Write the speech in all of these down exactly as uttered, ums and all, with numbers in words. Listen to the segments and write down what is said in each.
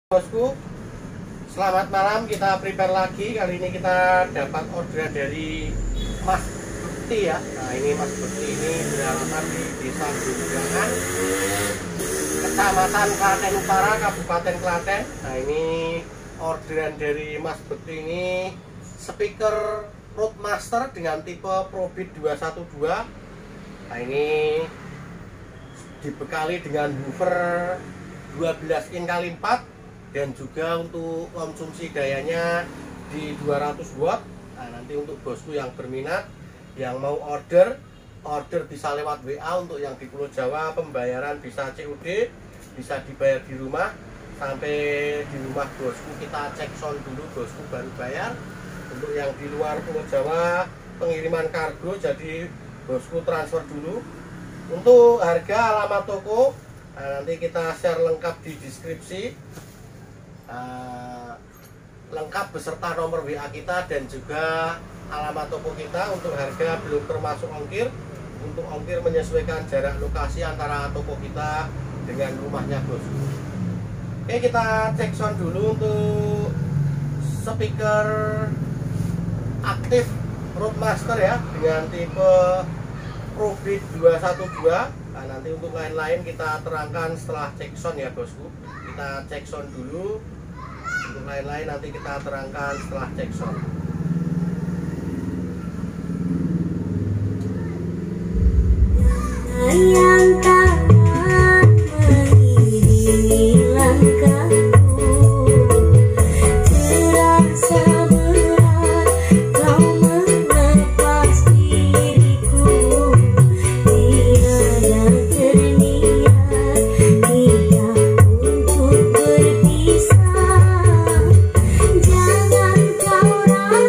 Bosku, selamat malam. Kita prepare lagi. Kali ini kita dapat orderan dari Mas Bekti ya. Nah, ini Mas Bekti ini beralamat di Desa Gunjangan, Kecamatan Klaten Utara, Kabupaten Klaten. Nah, ini orderan dari Mas Bekti ini speaker Roadmaster dengan tipe Probit dua satu dua. Nah, ini dibekali dengan woofer dua belas in kali empat dan juga untuk konsumsi dayanya di dua ratus watt. Nah, nanti untuk bosku yang berminat, yang mau order, order bisa lewat W A. Untuk yang di Pulau Jawa pembayaran bisa C O D, bisa dibayar di rumah. Sampai di rumah bosku kita cek sound dulu, bosku baru bayar. Untuk yang di luar Pulau Jawa pengiriman kargo, jadi bosku transfer dulu. Untuk harga, alamat toko, nah, nanti kita share lengkap di deskripsi. Uh, lengkap beserta nomor W A kita dan juga alamat toko kita. Untuk harga belum termasuk ongkir. Untuk ongkir menyesuaikan jarak lokasi antara toko kita dengan rumahnya bosku. Oke, kita cek sound dulu untuk speaker aktif Roadmaster ya, dengan tipe Probit dua satu dua. Nah, nanti untuk lain-lain kita terangkan setelah cek sound ya bosku. Kita cek sound dulu. Untuk lain-lain nanti kita terangkan setelah cek sound. Yang tangan mengiringi langkahku, terasa berat kau melepas diriku. Tiada terniat kita untuk berpisah. Jangan kau ragu.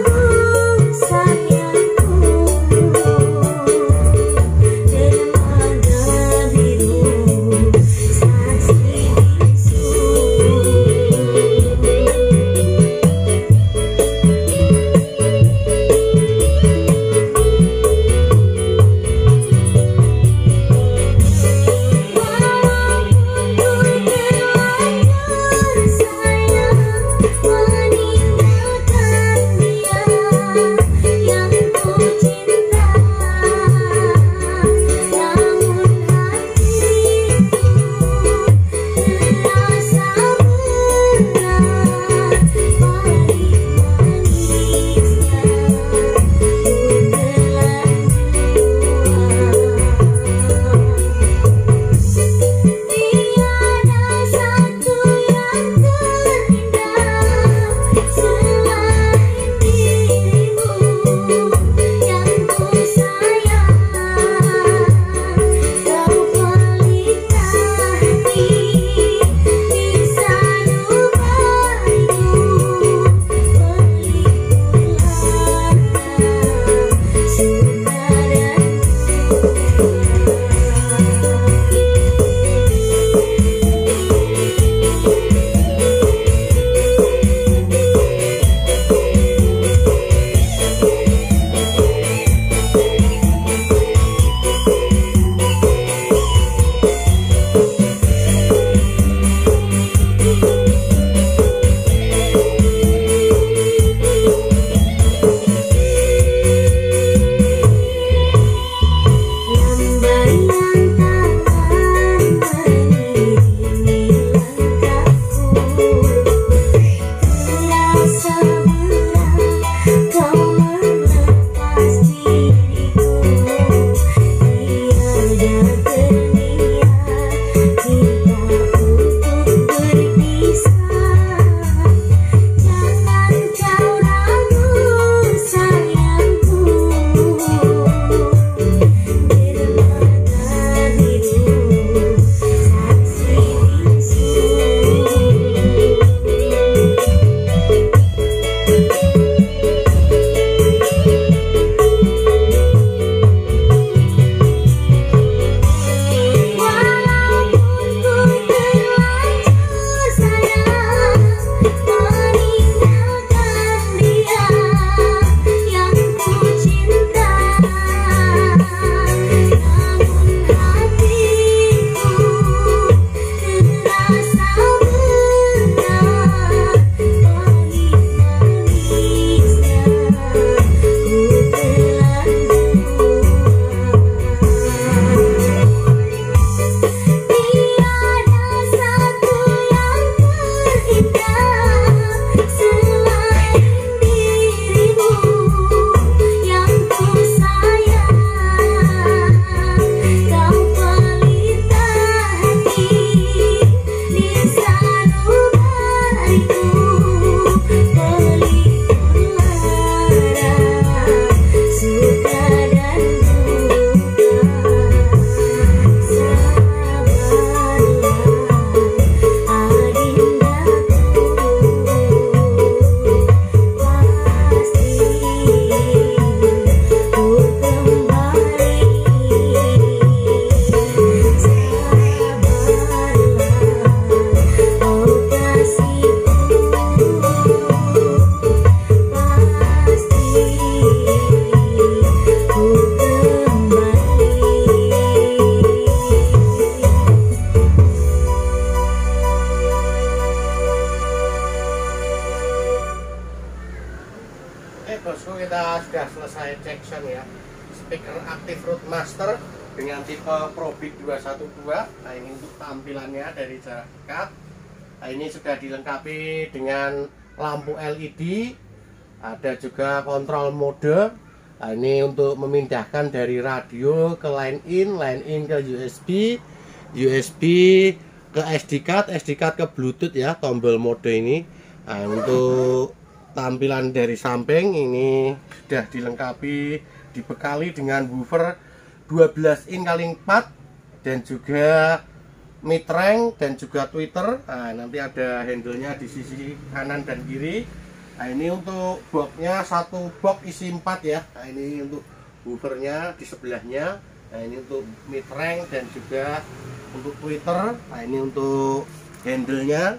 kita sudah selesai cek sound ya. Speaker aktif Roadmaster dengan tipe Pro-Beat dua satu dua. Nah, ini untuk tampilannya dari jarak dekat. Nah, ini sudah dilengkapi dengan lampu L E D. Ada juga kontrol mode. Nah, ini untuk memindahkan dari radio ke line in, line in ke U S B, U S B ke S D card, S D card ke Bluetooth ya, tombol mode ini. Nah, untuk tampilan dari samping ini sudah dilengkapi, dibekali dengan woofer dua belas in kali empat dan juga mid range dan juga tweeter. Nah, nanti ada handle-nya di sisi kanan dan kiri. Nah, ini untuk boxnya satu box isi empat ya. Nah, ini untuk woofernya di sebelahnya. Nah, ini untuk mid range dan juga untuk tweeter. Nah, ini untuk handle-nya.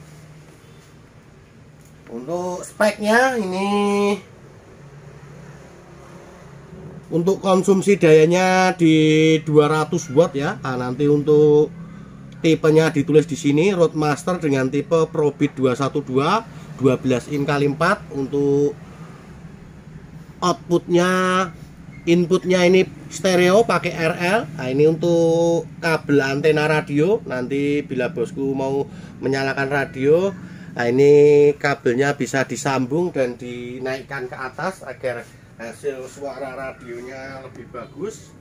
Untuk speknya ini untuk konsumsi dayanya di dua ratus watt ya. Nah, nanti untuk tipenya ditulis di sini Roadmaster dengan tipe Pro-Beat dua satu dua, dua belas in kali empat. Untuk outputnya, inputnya ini stereo pakai R L. Nah, ini untuk kabel antena radio. Nanti bila bosku mau menyalakan radio, nah ini kabelnya bisa disambung dan dinaikkan ke atas agar hasil suara radionya lebih bagus.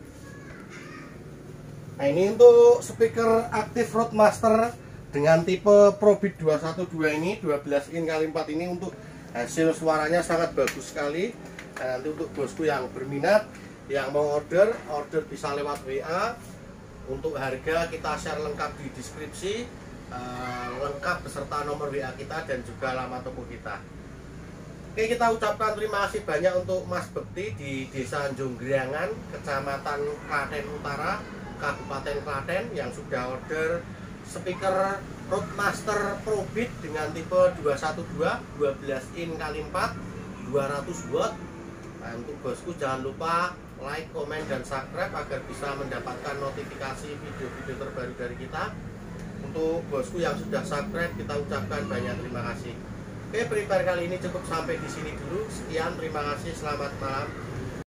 Nah, ini untuk speaker aktif Roadmaster dengan tipe Pro-Beat dua satu dua ini, dua belas in kali empat ini, untuk hasil suaranya sangat bagus sekali. Nah, nanti untuk bosku yang berminat, yang mau order, order bisa lewat W A. Untuk harga kita share lengkap di deskripsi, uh, lengkap beserta nomor W A kita dan juga alamat toko kita. Oke, kita ucapkan terima kasih banyak untuk Mas Bekti di Desa Jonggriangan, Kecamatan Klaten Utara, Kabupaten Klaten, yang sudah order speaker Roadmaster Pro-Beat dengan tipe dua satu dua, dua belas in kali empat, dua ratus watt. Nah, untuk bosku jangan lupa like, komen, dan subscribe agar bisa mendapatkan notifikasi video-video terbaru dari kita. Untuk bosku yang sudah subscribe, kita ucapkan banyak terima kasih. Oke, prepare kali ini cukup sampai di sini dulu. Sekian, terima kasih, selamat malam.